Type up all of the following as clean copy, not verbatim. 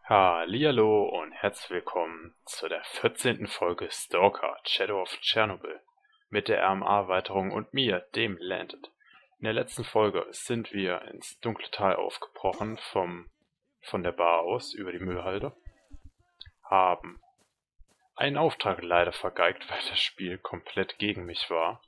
Hallihallo und herzlich willkommen zu der 14. Folge Stalker Shadow of Chernobyl mit der RMA-Erweiterung und mir, dem Landed. In der letzten Folge sind wir ins dunkle Tal aufgebrochen von der Bar aus über die Müllhalde, haben einen Auftrag leider vergeigt, weil das Spiel komplett gegen mich war.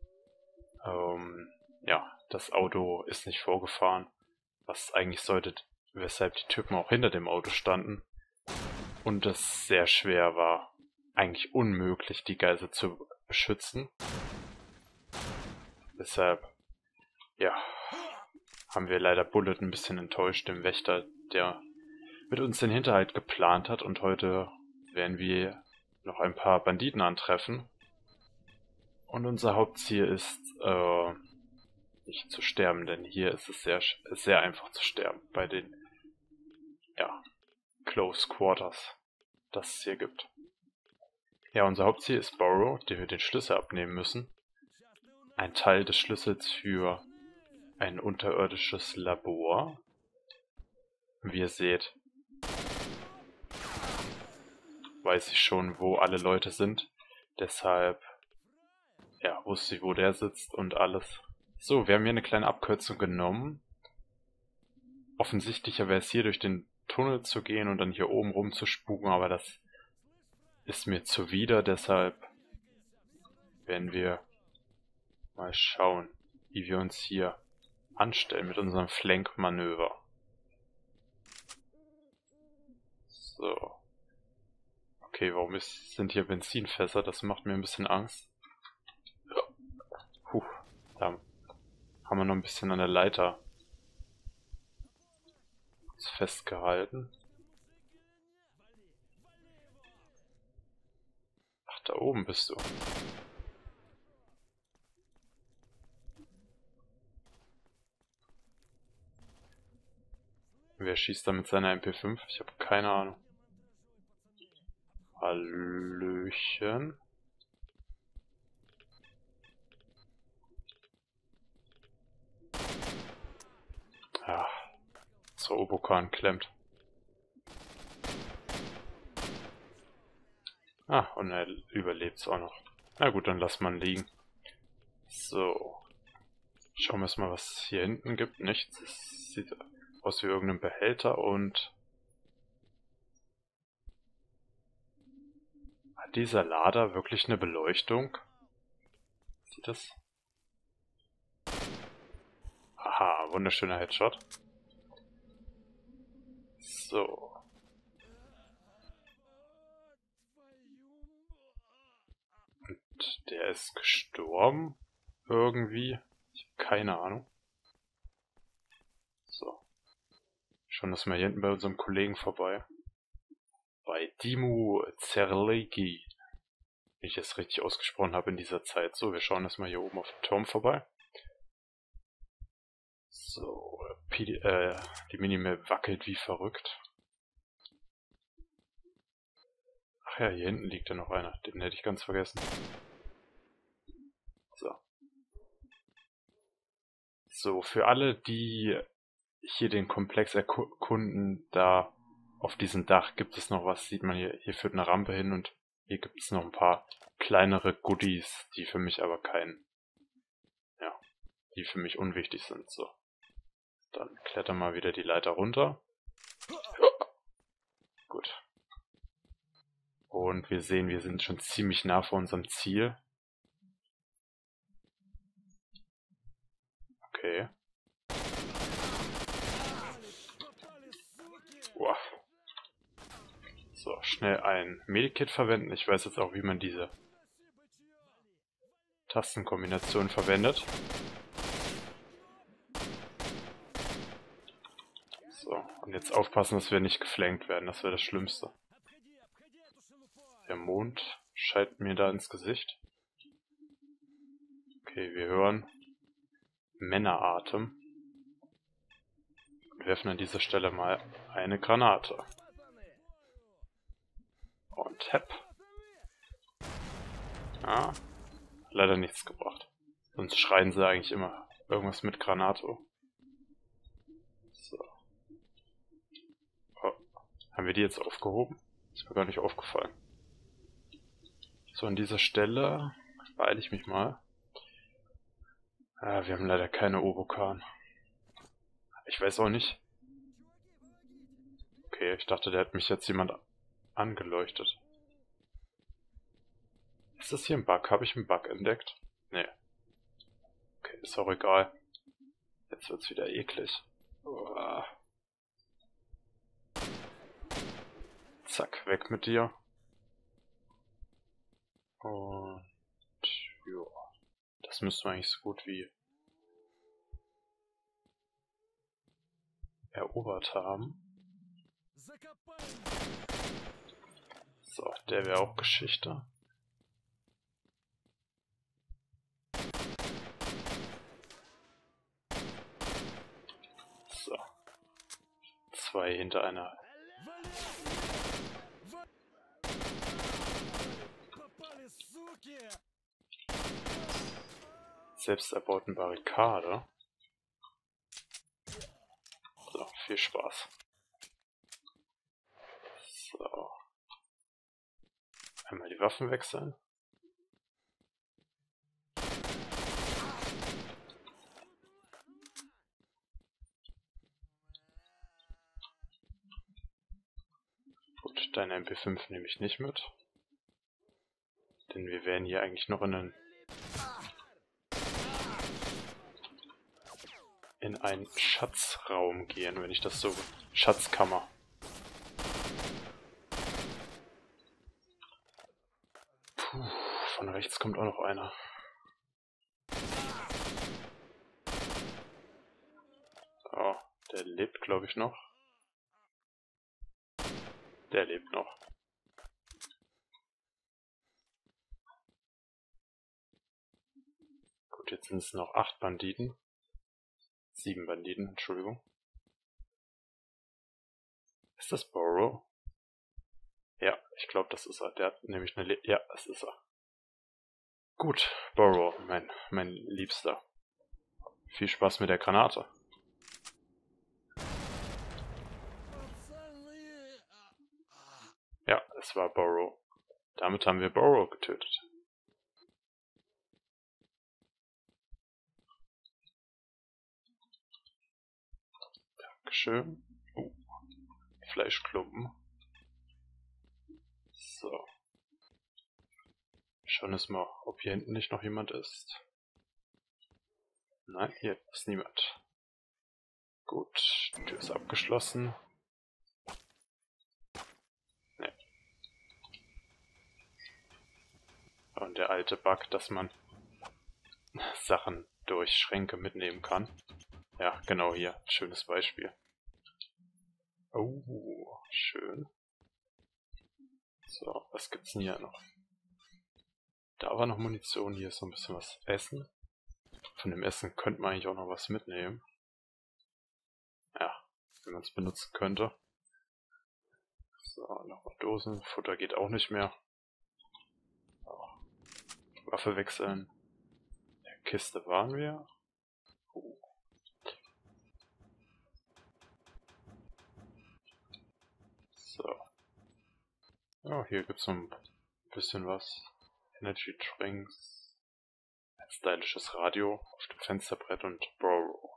Ja, das Auto ist nicht vorgefahren, was eigentlich sollte, weshalb die Typen auch hinter dem Auto standen und es sehr schwer war, eigentlich unmöglich, die Geisel zu beschützen. Deshalb, ja, haben wir leider Bullet ein bisschen enttäuscht, dem Wächter, der mit uns den Hinterhalt geplant hat, und heute werden wir noch ein paar Banditen antreffen. Und unser Hauptziel ist, nicht zu sterben, denn hier ist es sehr einfach zu sterben bei den, ja, Close Quarters, das es hier gibt. Ja, unser Hauptziel ist Burrow, dem wir den Schlüssel abnehmen müssen. Ein Teil des Schlüssels für ein unterirdisches Labor. Wie ihr seht, weiß ich schon, wo alle Leute sind. Deshalb, ja, wusste ich, wo der sitzt und alles. So, wir haben hier eine kleine Abkürzung genommen. Offensichtlicher wäre es hier durch den Tunnel zu gehen und dann hier oben rum zu spuken, aber das ist mir zuwider, deshalb werden wir mal schauen, wie wir uns hier anstellen mit unserem Flankmanöver. So. Okay, warum sind hier Benzinfässer? Das macht mir ein bisschen Angst. Puh, da haben wir noch ein bisschen an der Leiter festgehalten. Ach, da oben bist du. Wer schießt da mit seiner MP5? Ich habe keine Ahnung. Hallöchen. Ja, zur Obokan klemmt. Ah, und er überlebt auch noch. Na gut, dann lass man liegen. So. Schauen wir erstmal, was es hier hinten gibt. Nichts. Es sieht aus wie irgendein Behälter und... Hat dieser Lader wirklich eine Beleuchtung? Sieht das? Aha, wunderschöner Headshot. So. Und der ist gestorben. Irgendwie. Ich habe keine Ahnung. So. Schauen wir mal hier hinten bei unserem Kollegen vorbei. Bei Dimmu Zerlegi. Wenn ich es richtig ausgesprochen habe in dieser Zeit. So, wir schauen erstmal hier oben auf den Turm vorbei. So, die Minimap wackelt wie verrückt. Ach ja, hier hinten liegt ja noch einer. Den hätte ich ganz vergessen. So. So, für alle, die hier den Komplex erkunden, da auf diesem Dach gibt es noch was, sieht man hier. Hier führt eine Rampe hin und hier gibt es noch ein paar kleinere Goodies, die für mich aber die für mich unwichtig sind. So. Dann klettern mal wieder die Leiter runter. Gut. Und wir sehen, wir sind schon ziemlich nah vor unserem Ziel. Okay. Uah. So, schnell ein Medikit verwenden. Ich weiß jetzt auch, wie man diese Tastenkombination verwendet. So, und jetzt aufpassen, dass wir nicht geflankt werden. Das wäre das Schlimmste. Der Mond scheint mir da ins Gesicht. Okay, wir hören Männeratem. Und werfen an dieser Stelle mal eine Granate. Und hepp. Ah, leider nichts gebracht. Sonst schreien sie eigentlich immer irgendwas mit Granato. So. Oh, Haben wir die jetzt aufgehoben? Ist mir gar nicht aufgefallen. So, an dieser Stelle beeile ich mich mal. Wir haben leider keine Obokan. Ich weiß auch nicht. Okay, ich dachte, der hat mich jetzt jemand angeleuchtet. Ist das hier ein Bug? Habe ich einen Bug entdeckt? Nee. Okay, ist auch egal. Jetzt wird's wieder eklig. Uah. Zack, weg mit dir. Und ja, das müssten wir eigentlich so gut wie erobert haben. So, der wäre auch Geschichte. So. 2 hinter einer. Selbst erbauten Barrikade. So, viel Spaß. So. Einmal die Waffen wechseln. Gut, deine MP5 nehme ich nicht mit. Denn wir werden hier eigentlich noch in einen Schatzraum gehen, wenn ich das so... Schatzkammer. Puh, von rechts kommt auch noch einer. Oh, der lebt, glaube ich, noch. Der lebt noch. Gut, jetzt sind es noch 8 Banditen. 7 Banditen, Entschuldigung. Ist das Burrow? Ja, ich glaube, das ist er. Der hat nämlich eine ja, das ist er. Gut, Burrow, mein Liebster. Viel Spaß mit der Granate. Ja, es war Burrow. Damit haben wir Burrow getötet. Dankeschön. Fleischklumpen. So. Schauen wir mal, ob hier hinten nicht noch jemand ist. Nein, hier ist niemand. Gut, die Tür ist abgeschlossen. Nee. Und der alte Bug, dass man Sachen durch Schränke mitnehmen kann. Ja, genau hier. Schönes Beispiel. Oh, schön. So, was gibt's denn hier noch? Da war noch Munition, hier ist so ein bisschen was Essen. Von dem Essen könnte man eigentlich auch noch was mitnehmen. Ja, wenn man es benutzen könnte. So, noch Dosen. Futter geht auch nicht mehr. So. Waffe wechseln. In der Kiste waren wir. So. Ja, hier gibt's noch ein bisschen was. Energy Drinks. Ein stylisches Radio auf dem Fensterbrett und Burrow.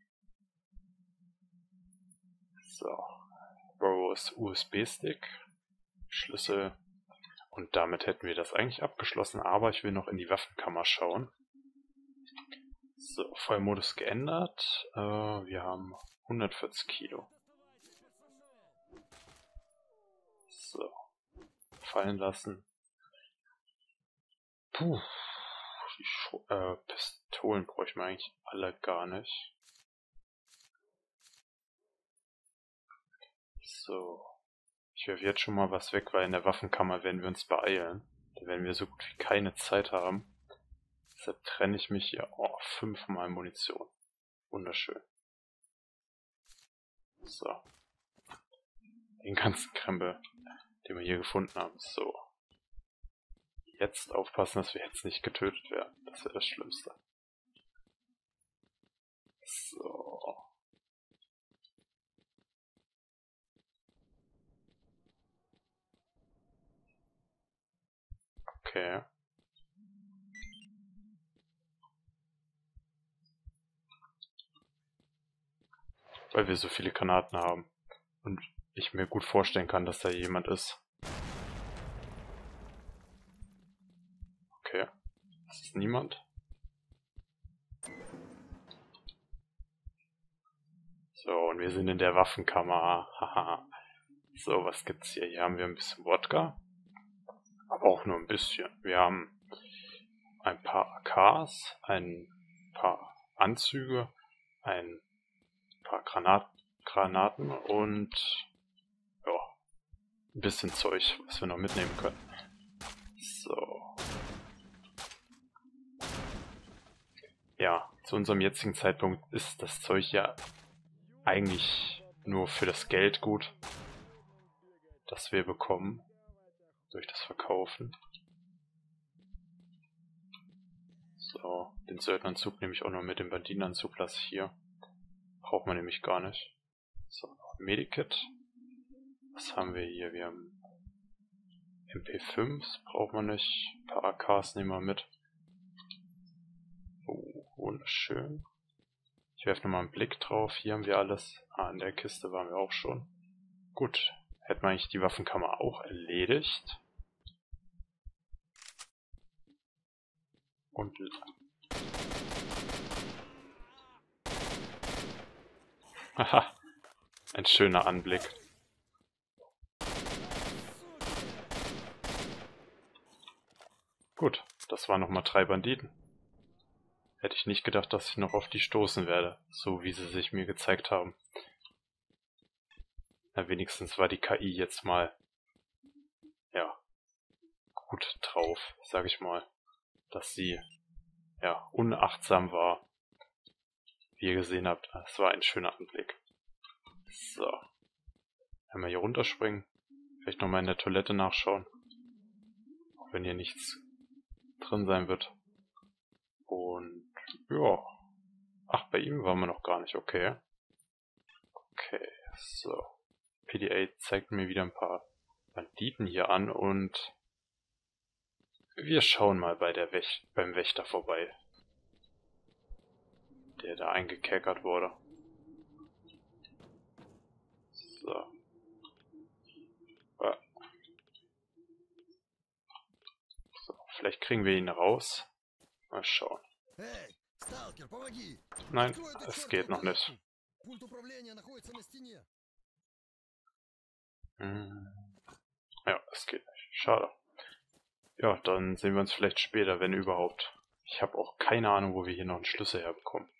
So. Burrow ist USB-Stick. Schlüssel. Und damit hätten wir das eigentlich abgeschlossen, aber ich will noch in die Waffenkammer schauen. So, Feuermodus geändert. Wir haben 140 Kilo. So. Fallen lassen. Puh. Die Pistolen bräuchten wir eigentlich alle gar nicht. So. Ich werfe jetzt schon mal was weg, weil in der Waffenkammer werden wir uns beeilen. Da werden wir so gut wie keine Zeit haben. Deshalb trenne ich mich hier. Oh, 5-mal Munition. Wunderschön. So. Den ganzen Krempel, den wir hier gefunden haben. So. Jetzt aufpassen, dass wir jetzt nicht getötet werden. Das wäre das Schlimmste. So. Okay. Weil wir so viele Granaten haben. Und ich mir gut vorstellen kann, dass da jemand ist. Okay. Das ist niemand. So, und wir sind in der Waffenkammer. Haha. So, was gibt's hier? Hier haben wir ein bisschen Wodka. Aber auch nur ein bisschen. Wir haben ein paar AKs, ein paar Anzüge, ein paar Granaten und ja, ein bisschen Zeug, was wir noch mitnehmen können. So. Ja, zu unserem jetzigen Zeitpunkt ist das Zeug ja eigentlich nur für das Geld gut, das wir bekommen durch das Verkaufen. So, den Söldneranzug nehme ich auch noch mit, den Banditenanzug lasse ich hier. Braucht man nämlich gar nicht. So, noch ein Medikit. Was haben wir hier? Wir haben MP5s, braucht man nicht. Ein paar AKs nehmen wir mit. Oh, wunderschön. Ich werfe nochmal einen Blick drauf. Hier haben wir alles. Ah, in der Kiste waren wir auch schon. Gut, hätten wir eigentlich die Waffenkammer auch erledigt. Und haha, ein schöner Anblick. Gut, das waren nochmal 3 Banditen. Hätte ich nicht gedacht, dass ich noch auf die stoßen werde, so wie sie sich mir gezeigt haben. Na, wenigstens war die KI jetzt mal, ja, gut drauf, sag ich mal. Dass sie, ja, unachtsam war. Wie ihr gesehen habt, es war ein schöner Anblick. So. Einmal hier runterspringen. Vielleicht nochmal in der Toilette nachschauen. Auch wenn hier nichts drin sein wird. Und, ja. Ach, bei ihm waren wir noch gar nicht, okay. Okay, so. PDA zeigt mir wieder ein paar Banditen hier an und wir schauen mal beim Wächter vorbei, der da eingekerkert wurde. So. So, vielleicht kriegen wir ihn raus. Mal schauen. Nein, es geht noch nicht. Ja, es geht nicht. Schade. Ja, dann sehen wir uns vielleicht später, wenn überhaupt. Ich habe auch keine Ahnung, wo wir hier noch einen Schlüssel herbekommen.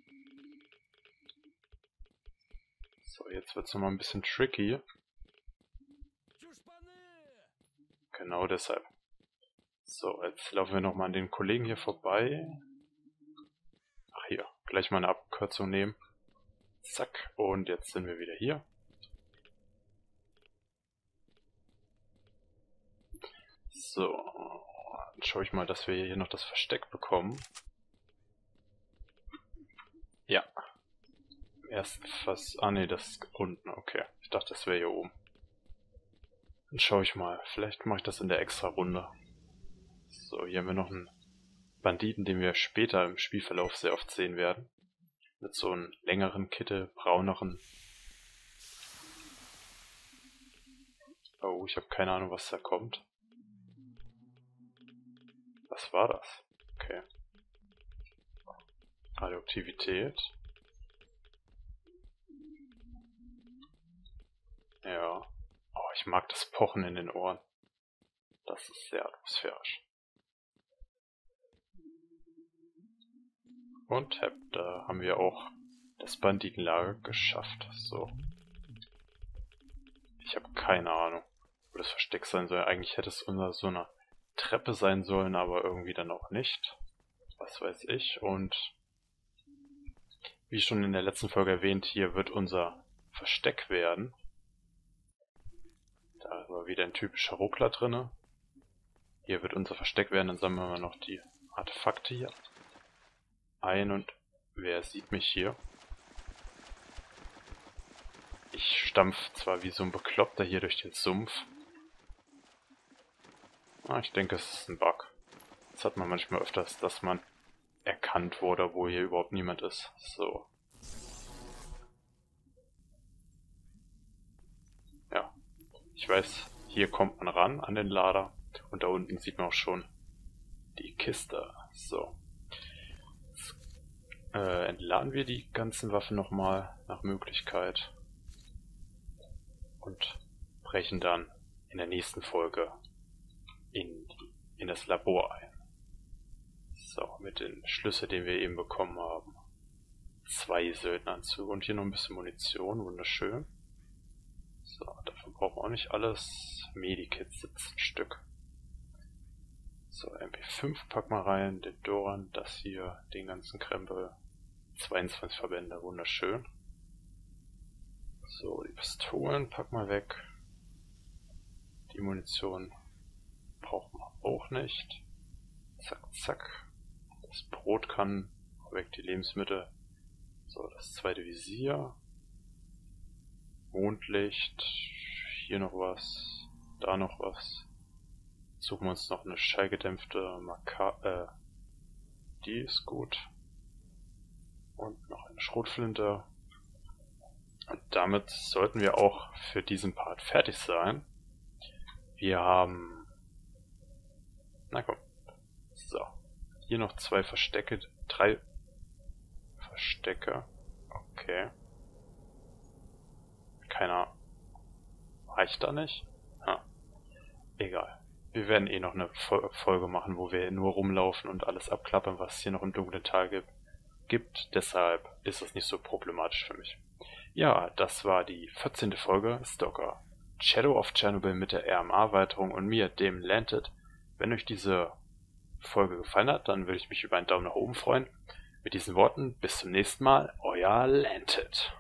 So, jetzt wird es nochmal ein bisschen tricky. Genau deshalb. So, jetzt laufen wir nochmal an den Kollegen hier vorbei. Ach hier, gleich mal eine Abkürzung nehmen. Zack, und jetzt sind wir wieder hier. So, dann schaue ich mal, dass wir hier noch das Versteck bekommen. Ja. Erst fast. Ah ne, das ist unten, okay. Ich dachte, das wäre hier oben. Dann schaue ich mal. Vielleicht mache ich das in der extra Runde. So, hier haben wir noch einen Banditen, den wir später im Spielverlauf sehr oft sehen werden. Mit so einem längeren Kittel, brauneren. Oh, ich habe keine Ahnung, was da kommt. Was war das? Okay. Radioaktivität. Ja. Oh, ich mag das Pochen in den Ohren. Das ist sehr atmosphärisch. Und da haben wir auch das Banditenlager geschafft. So. Ich habe keine Ahnung, wo das Versteck sein soll. Eigentlich hätte es unter so einer Treppe sein sollen, aber irgendwie dann auch nicht. Was weiß ich. Und wie schon in der letzten Folge erwähnt, hier wird unser Versteck werden. Da war wieder ein typischer Ruckler drinne. Hier wird unser Versteck werden, dann sammeln wir noch die Artefakte hier ein und wer sieht mich hier? Ich stampf zwar wie so ein Bekloppter hier durch den Sumpf. Ah, ich denke, es ist ein Bug. Das hat man manchmal öfters, dass man erkannt wurde, wo hier überhaupt niemand ist. So. Ja. Ich weiß, hier kommt man ran an den Lader. Und da unten sieht man auch schon die Kiste. So. Jetzt, entladen wir die ganzen Waffen nochmal nach Möglichkeit. Und brechen dann in der nächsten Folge in das Labor ein. So, mit den Schlüssel, den wir eben bekommen haben. 2 Söldneranzüge und hier noch ein bisschen Munition, wunderschön. So, davon brauchen wir auch nicht alles. Medikits 17 Stück. So, MP5 pack mal rein, den Doran, das hier, den ganzen Krempel. 22 Verbände, wunderschön. So, die Pistolen pack mal weg. Die Munition braucht man auch nicht. Zack, zack. Das Brot kann weg, die Lebensmittel. So, das zweite Visier. Mondlicht. Hier noch was. Da noch was. Suchen wir uns noch eine schallgedämpfte die ist gut. Und noch eine Schrotflinte. Und damit sollten wir auch für diesen Part fertig sein. Wir haben... Na komm. So. Hier noch 2 Verstecke. 3 Verstecke. Okay. Keiner. Reicht da nicht? Egal. Wir werden eh noch eine Folge machen, wo wir nur rumlaufen und alles abklappern, was es hier noch im dunklen Tal gibt. Deshalb ist es nicht so problematisch für mich. Ja, das war die 14. Folge Stalker Shadow of Chernobyl mit der RMA-Erweiterung und mir, dem Landed. Wenn euch diese Folge gefallen hat, dann würde ich mich über einen Daumen nach oben freuen. Mit diesen Worten, bis zum nächsten Mal, euer Landed.